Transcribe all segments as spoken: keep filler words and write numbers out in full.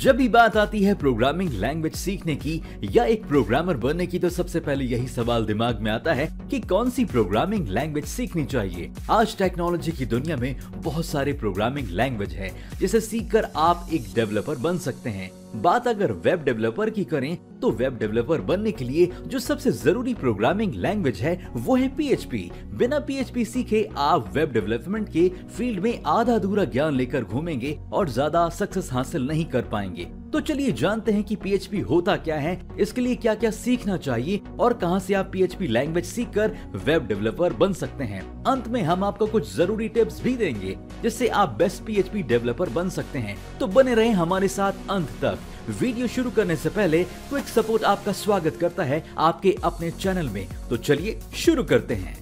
जब भी बात आती है प्रोग्रामिंग लैंग्वेज सीखने की या एक प्रोग्रामर बनने की, तो सबसे पहले यही सवाल दिमाग में आता है कि कौन सी प्रोग्रामिंग लैंग्वेज सीखनी चाहिए। आज टेक्नोलॉजी की दुनिया में बहुत सारे प्रोग्रामिंग लैंग्वेज है जिसे सीखकर आप एक डेवलपर बन सकते हैं। बात अगर वेब डेवलपर की करें तो वेब डेवलपर बनने के लिए जो सबसे जरूरी प्रोग्रामिंग लैंग्वेज है वो है पीएचपी। बिना पीएचपी सीखे आप वेब डेवलपमेंट के फील्ड में आधा अधूरा ज्ञान लेकर घूमेंगे और ज्यादा सक्सेस हासिल नहीं कर पाएंगे। तो चलिए जानते हैं कि पीएचपी होता क्या है, इसके लिए क्या क्या सीखना चाहिए और कहां से आप पीएचपी लैंग्वेज सीखकर वेब डेवलपर बन सकते हैं। अंत में हम आपको कुछ जरूरी टिप्स भी देंगे जिससे आप बेस्ट पीएचपी डेवलपर बन सकते हैं। तो बने रहें हमारे साथ अंत तक। वीडियो शुरू करने से पहले क्विक सपोर्ट आपका स्वागत करता है आपके अपने चैनल में। तो चलिए शुरू करते हैं।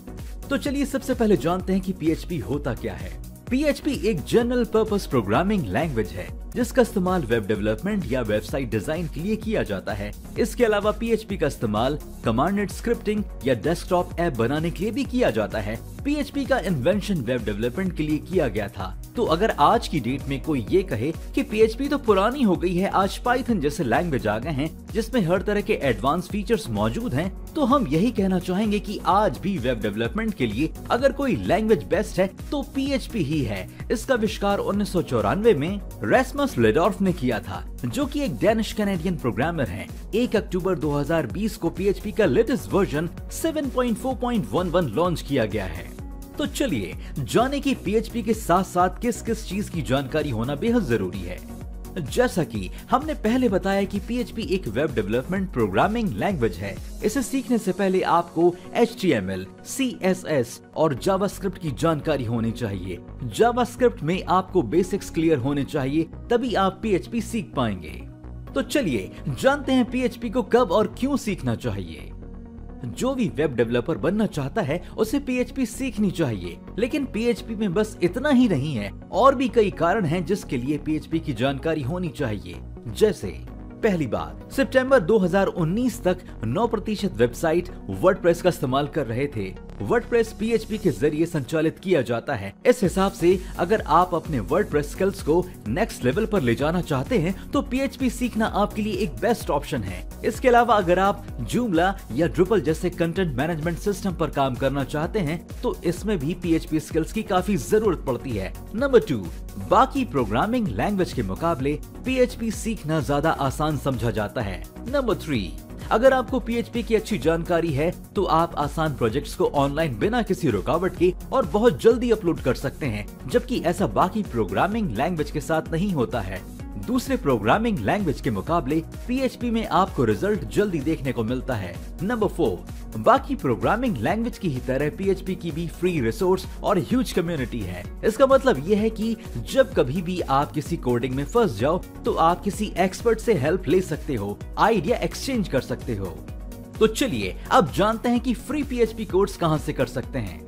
तो चलिए सबसे पहले जानते हैं कि पीएचपी होता क्या है। पीएचपी एक जनरल पर्पस प्रोग्रामिंग लैंग्वेज है जिसका इस्तेमाल वेब डेवलपमेंट या वेबसाइट डिजाइन के लिए किया जाता है। इसके अलावा पीएचपी का इस्तेमाल कमांडेड स्क्रिप्टिंग या डेस्कटॉप ऐप बनाने के लिए भी किया जाता है। पीएचपी का इन्वेंशन वेब डेवलपमेंट के लिए किया गया था। तो अगर आज की डेट में कोई ये कहे कि पीएचपी तो पुरानी हो गई है, आज पाइथन जैसे लैंग्वेज आ गए हैं जिसमें हर तरह के एडवांस फीचर्स मौजूद हैं, तो हम यही कहना चाहेंगे कि आज भी वेब डेवलपमेंट के लिए अगर कोई लैंग्वेज बेस्ट है तो पीएचपी ही है। इसका आविष्कार उन्नीस सौ चौरानवे में रेस्मस लेडॉर्फ ने किया था, जो कि एक डेनिश कैनेडियन प्रोग्रामर हैं। एक अक्टूबर दो हज़ार बीस को पीएचपी का latest version seven point four point eleven launch किया गया है। तो चलिए जाने की पीएचपी के साथ साथ किस किस चीज की जानकारी होना बेहद जरूरी है। जैसा कि हमने पहले बताया कि पीएचपी एक वेब डेवलपमेंट प्रोग्रामिंग लैंग्वेज है। इसे सीखने से पहले आपको H T M L, C S S और जावास्क्रिप्ट की जानकारी होनी चाहिए। जावास्क्रिप्ट में आपको बेसिक्स क्लियर होने चाहिए, तभी आप पीएचपी सीख पाएंगे। तो चलिए जानते हैं पीएचपी को कब और क्यों सीखना चाहिए। जो भी वेब डेवलपर बनना चाहता है उसे पीएचपी सीखनी चाहिए, लेकिन पीएचपी में बस इतना ही नहीं है, और भी कई कारण हैं जिसके लिए पीएचपी की जानकारी होनी चाहिए। जैसे पहली बात, सितंबर दो हज़ार उन्नीस तक नौ प्रतिशत वेबसाइट वर्डप्रेस का इस्तेमाल कर रहे थे। वर्डप्रेस पीएचपी के जरिए संचालित किया जाता है। इस हिसाब से अगर आप अपने वर्डप्रेस स्किल्स को नेक्स्ट लेवल पर ले जाना चाहते हैं तो पीएचपी सीखना आपके लिए एक बेस्ट ऑप्शन है। इसके अलावा अगर आप जूमला या ड्रुपल जैसे कंटेंट मैनेजमेंट सिस्टम पर काम करना चाहते हैं तो इसमें भी पीएचपी स्किल्स की काफी जरूरत पड़ती है। नंबर टू, बाकी प्रोग्रामिंग लैंग्वेज के मुकाबले पीएचपी सीखना ज्यादा आसान समझा जाता है। नंबर थ्री, अगर आपको पीएचपी की अच्छी जानकारी है तो आप आसान प्रोजेक्ट्स को ऑनलाइन बिना किसी रुकावट के और बहुत जल्दी अपलोड कर सकते हैं, जबकि ऐसा बाकी प्रोग्रामिंग लैंग्वेज के साथ नहीं होता है। दूसरे प्रोग्रामिंग लैंग्वेज के मुकाबले पीएचपी में आपको रिजल्ट जल्दी देखने को मिलता है। नंबर फोर, बाकी प्रोग्रामिंग लैंग्वेज की ही तरह पीएचपी की भी फ्री रिसोर्स और ह्यूज कम्युनिटी है। इसका मतलब ये है कि जब कभी भी आप किसी कोडिंग में फंस जाओ तो आप किसी एक्सपर्ट से हेल्प ले सकते हो, आइडिया एक्सचेंज कर सकते हो। तो चलिए अब जानते हैं कि फ्री पीएचपी कोर्स कहां से कर सकते हैं।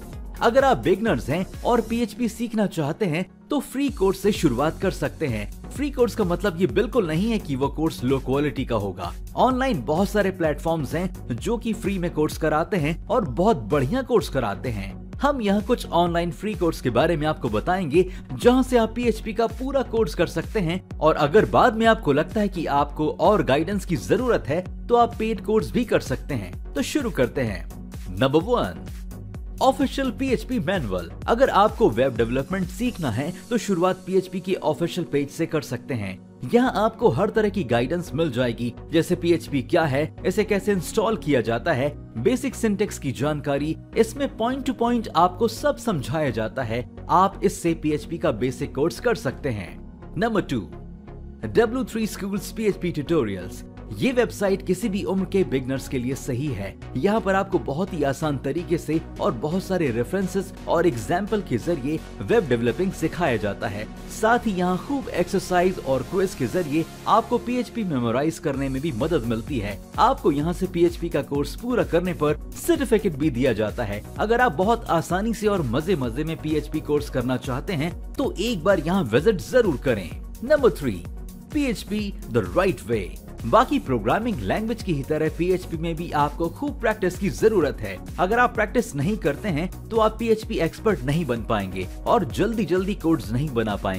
अगर आप बिगनर्स हैं और पीएचपी सीखना चाहते हैं तो फ्री कोर्स से शुरुआत कर सकते हैं। फ्री कोर्स का मतलब ये बिल्कुल नहीं है कि वो कोर्स लो क्वालिटी का होगा। ऑनलाइन बहुत सारे प्लेटफॉर्म्स हैं जो कि फ्री में कोर्स कराते हैं और बहुत बढ़िया कोर्स कराते हैं। हम यहाँ कुछ ऑनलाइन फ्री कोर्स के बारे में आपको बताएंगे जहाँ से आप पीएचपी का पूरा कोर्स कर सकते हैं, और अगर बाद में आपको लगता है कि आपको और गाइडेंस की जरूरत है तो आप पेड कोर्स भी कर सकते हैं। तो शुरू करते हैं। Number one, official PHP manual. अगर आपको वेब डेवलपमेंट सीखना है तो शुरुआत पीएचपी के ऑफिशियल पेज से कर सकते हैं। यहाँ आपको हर तरह की गाइडेंस मिल जाएगी, जैसे पीएचपी क्या है, इसे कैसे इंस्टॉल किया जाता है, बेसिक सिंटेक्स की जानकारी। इसमें पॉइंट टू पॉइंट आपको सब समझाया जाता है। आप इससे पीएचपी का बेसिक कोर्स कर सकते हैं। Number two, W three schools PHP tutorials. ये वेबसाइट किसी भी उम्र के बिगनर्स के लिए सही है। यहाँ पर आपको बहुत ही आसान तरीके से और बहुत सारे रेफरेंसेस और एग्जाम्पल के जरिए वेब डेवलपिंग सिखाया जाता है। साथ ही यहाँ खूब एक्सरसाइज और क्विज के जरिए आपको पीएचपी मेमोराइज करने में भी मदद मिलती है। आपको यहाँ से पीएचपी का कोर्स पूरा करने पर सर्टिफिकेट भी दिया जाता है। अगर आप बहुत आसानी से और मजे मजे में पीएचपी कोर्स करना चाहते हैं तो एक बार यहाँ विजिट जरूर करें। Number three, PHP the right way. बाकी प्रोग्रामिंग लैंग्वेज की ही तरह पीएचपी में भी आपको खूब प्रैक्टिस की जरूरत है। अगर आप प्रैक्टिस नहीं करते हैं तो आप पीएचपी एक्सपर्ट नहीं बन पाएंगे और जल्दी जल्दी कोड्स नहीं बना पाएंगे।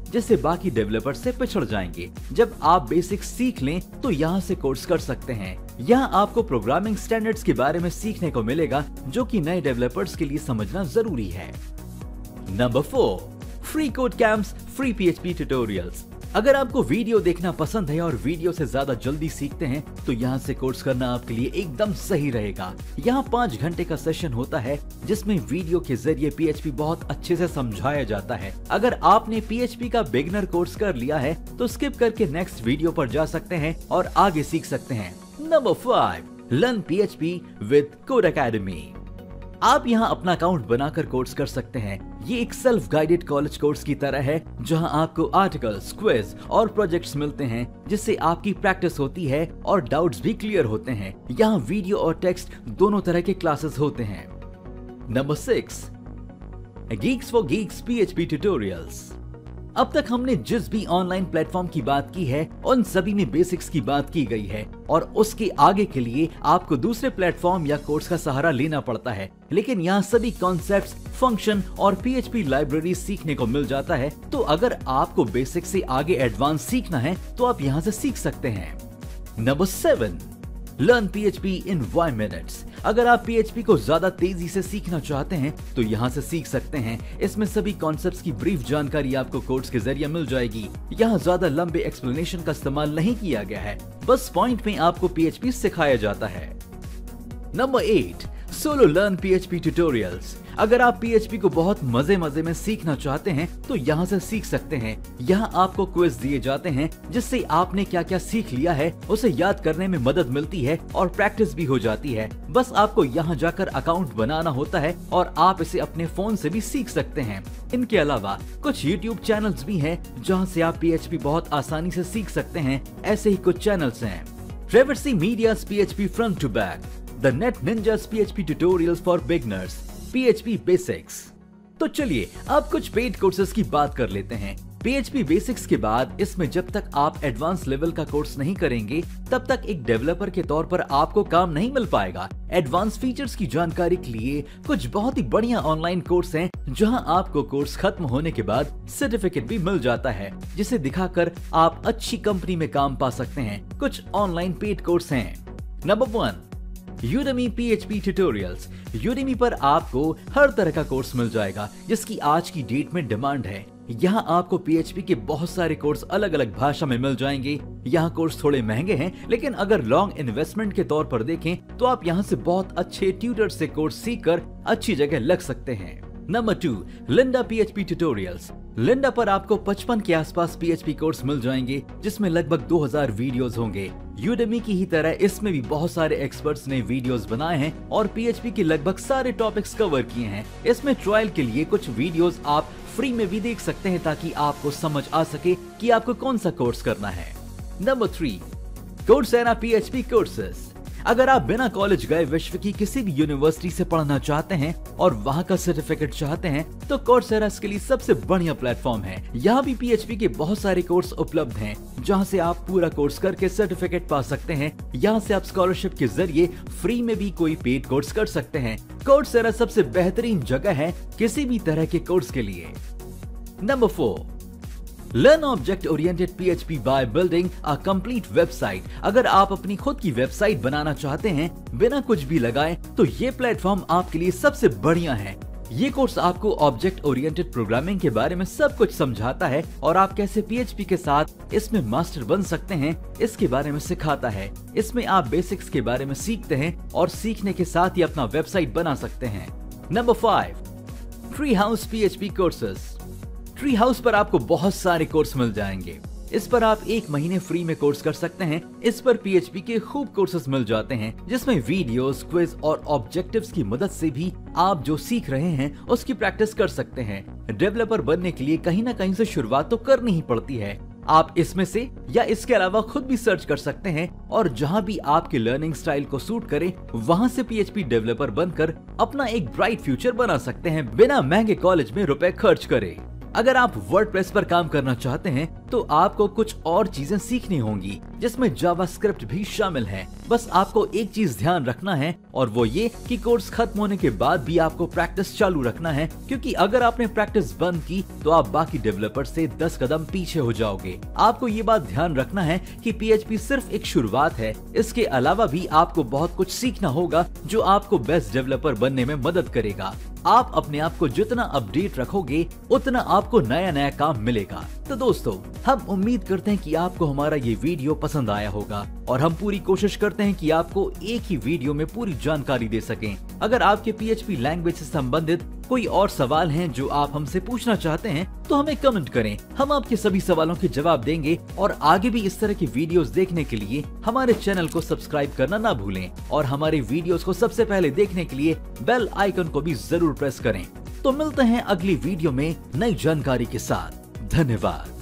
जिससे बाकी डेवलपर से पिछड़ जाएंगे। जब आप बेसिक्स सीख लें तो यहाँ से कोर्स कर सकते हैं। यहाँ आपको प्रोग्रामिंग स्टैंडर्ड्स के बारे में सीखने को मिलेगा, जो कि नए डेवलपर्स के लिए समझना जरूरी है। Number four, free code camps, free PHP tutorials. अगर आपको वीडियो देखना पसंद है और वीडियो से ज्यादा जल्दी सीखते हैं तो यहाँ से कोर्स करना आपके लिए एकदम सही रहेगा। यहाँ पाँच घंटे का सेशन होता है जिसमें वीडियो के जरिए पीएचपी बहुत अच्छे से समझाया जाता है। अगर आपने पीएचपी का बिगिनर कोर्स कर लिया है तो स्किप करके नेक्स्ट वीडियो पर जा सकते हैं और आगे सीख सकते हैं। Number five, learn PHP with Codecademy. आप यहाँ अपना अकाउंट बनाकर कोर्स कर सकते हैं। ये एक सेल्फ गाइडेड कॉलेज कोर्स की तरह है जहाँ आपको आर्टिकल्स, क्विज और प्रोजेक्ट्स मिलते हैं जिससे आपकी प्रैक्टिस होती है और डाउट्स भी क्लियर होते हैं। यहाँ वीडियो और टेक्स्ट दोनों तरह के क्लासेस होते हैं। Number six, geeks for geeks PHP tutorials. अब तक हमने जिस भी ऑनलाइन प्लेटफॉर्म की बात की है उन सभी में बेसिक्स की बात की गई है और उसके आगे के लिए आपको दूसरे प्लेटफॉर्म या कोर्स का सहारा लेना पड़ता है। लेकिन यहाँ सभी कॉन्सेप्ट्स, फंक्शन और पीएचपी लाइब्रेरी सीखने को मिल जाता है। तो अगर आपको बेसिक से आगे एडवांस सीखना है तो आप यहाँ से सीख सकते हैं। Number seven, learn PHP in five minutes. अगर आप पीएचपी को ज्यादा तेजी से सीखना चाहते हैं तो यहाँ से सीख सकते हैं। इसमें सभी कॉन्सेप्ट्स की ब्रीफ जानकारी आपको कोर्स के जरिए मिल जाएगी। यहाँ ज्यादा लंबे एक्सप्लेनेशन का इस्तेमाल नहीं किया गया है, बस पॉइंट में आपको पीएचपी सिखाया जाता है। Number eight, solo learn PHP tutorials. अगर आप पीएचपी को बहुत मजे मजे में सीखना चाहते हैं तो यहाँ से सीख सकते हैं। यहाँ आपको क्विज दिए जाते हैं जिससे आपने क्या क्या सीख लिया है उसे याद करने में मदद मिलती है और प्रैक्टिस भी हो जाती है। बस आपको यहाँ जाकर अकाउंट बनाना होता है और आप इसे अपने फोन से भी सीख सकते हैं। इनके अलावा कुछ यूट्यूब चैनल्स भी हैं जहाँ से आप पीएचपी बहुत आसानी से सीख सकते हैं। ऐसे ही कुछ चैनल्स हैं Traversy Media's PHP Front to Back, The Net Ninja's PHP Tutorials for Beginners, PHP Basics। तो चलिए अब कुछ पेड कोर्सेज की बात कर लेते हैं। पीएचपी बेसिक्स के बाद इसमें जब तक आप एडवांस लेवल का कोर्स नहीं करेंगे तब तक एक डेवलपर के तौर पर आपको काम नहीं मिल पाएगा। एडवांस फीचर्स की जानकारी के लिए कुछ बहुत ही बढ़िया ऑनलाइन कोर्स हैं जहां आपको कोर्स खत्म होने के बाद सर्टिफिकेट भी मिल जाता है जिसे दिखाकर आप अच्छी कंपनी में काम पा सकते हैं। कुछ ऑनलाइन पेड कोर्स हैं। Number one, Udemy PHP tutorials. Udemy पर आपको हर तरह का कोर्स मिल जाएगा जिसकी आज की डेट में डिमांड है। यहाँ आपको पीएचपी के बहुत सारे कोर्स अलग अलग भाषा में मिल जाएंगे। यहाँ कोर्स थोड़े महंगे हैं लेकिन अगर लॉन्ग इन्वेस्टमेंट के तौर पर देखें तो आप यहाँ से बहुत अच्छे ट्यूटर से कोर्स सीखकर अच्छी जगह लग सकते हैं। Number two, Lynda PHP tutorials. Lynda पर आपको पचपन के आसपास पीएचपी कोर्स मिल जाएंगे जिसमें लगभग दो हज़ार वीडियोस होंगे। यूडेमी की ही तरह इसमें भी बहुत सारे एक्सपर्ट्स ने वीडियोस बनाए हैं और पीएचपी के लगभग सारे टॉपिक्स कवर किए हैं। इसमें ट्रायल के लिए कुछ वीडियोस आप फ्री में भी देख सकते हैं ताकि आपको समझ आ सके कि आपको कौन सा कोर्स करना है। Number three, Coursera PHP courses. अगर आप बिना कॉलेज गए विश्व की किसी भी यूनिवर्सिटी से पढ़ना चाहते हैं और वहां का सर्टिफिकेट चाहते हैं तो कोर्सेरा इसके लिए सबसे बढ़िया प्लेटफॉर्म है। यहाँ भी पीएचपी के बहुत सारे कोर्स उपलब्ध हैं जहाँ से आप पूरा कोर्स करके सर्टिफिकेट पा सकते हैं। यहाँ से आप स्कॉलरशिप के जरिए फ्री में भी कोई पेड कोर्स कर सकते हैं। कोर्सेरा सबसे बेहतरीन जगह है किसी भी तरह के कोर्स के लिए। Number four, learn object oriented PHP by building a complete website. अगर आप अपनी खुद की वेबसाइट बनाना चाहते हैं बिना कुछ भी लगाए तो ये प्लेटफॉर्म आपके लिए सबसे बढ़िया है। ये कोर्स आपको ऑब्जेक्ट ओरिएंटेड प्रोग्रामिंग के बारे में सब कुछ समझाता है और आप कैसे पीएचपी के साथ इसमें मास्टर बन सकते हैं इसके बारे में सिखाता है। इसमें आप बेसिक्स के बारे में सीखते हैं और सीखने के साथ ही अपना वेबसाइट बना सकते हैं। Number five, Treehouse PHP courses. Treehouse पर आपको बहुत सारे कोर्स मिल जाएंगे। इस पर आप एक महीने फ्री में कोर्स कर सकते हैं। इस पर पीएचपी के खूब कोर्सेज मिल जाते हैं जिसमें वीडियोस, क्विज और ऑब्जेक्टिव्स की मदद से भी आप जो सीख रहे हैं उसकी प्रैक्टिस कर सकते हैं। डेवलपर बनने के लिए कहीं ना कहीं से शुरुआत तो करनी ही पड़ती है। आप इसमें से या इसके अलावा खुद भी सर्च कर सकते हैं और जहां भी आपके लर्निंग स्टाइल को सूट करे वहां से पीएचपी डेवलपर बनकर अपना एक ब्राइट फ्यूचर बना सकते हैं बिना महंगे कॉलेज में रुपए खर्च करे। अगर आप वर्डप्रेस पर काम करना चाहते हैं तो आपको कुछ और चीजें सीखनी होंगी, जिसमें जावास्क्रिप्ट भी शामिल है। बस आपको एक चीज ध्यान रखना है, और वो ये कि कोर्स खत्म होने के बाद भी आपको प्रैक्टिस चालू रखना है, क्योंकि अगर आपने प्रैक्टिस बंद की तो आप बाकी डेवलपर से दस कदम पीछे हो जाओगे। आपको ये बात ध्यान रखना है कि पीएचपी सिर्फ एक शुरुआत है। इसके अलावा भी आपको बहुत कुछ सीखना होगा जो आपको बेस्ट डेवलपर बनने में मदद करेगा। आप अपने आप को जितना अपडेट रखोगे उतना आपको नया नया काम मिलेगा। तो दोस्तों, हम उम्मीद करते हैं कि आपको हमारा ये वीडियो पसंद आया होगा, और हम पूरी कोशिश करते हैं कि आपको एक ही वीडियो में पूरी जानकारी दे सकें। अगर आपके पीएचपी लैंग्वेज से संबंधित कोई और सवाल हैं जो आप हमसे पूछना चाहते हैं तो हमें कमेंट करें। हम आपके सभी सवालों के जवाब देंगे, और आगे भी इस तरह की वीडियोस देखने के लिए हमारे चैनल को सब्सक्राइब करना ना भूलें, और हमारे वीडियोस को सबसे पहले देखने के लिए बेल आइकन को भी जरूर प्रेस करें। तो मिलते हैं अगली वीडियो में नई जानकारी के साथ। धन्यवाद।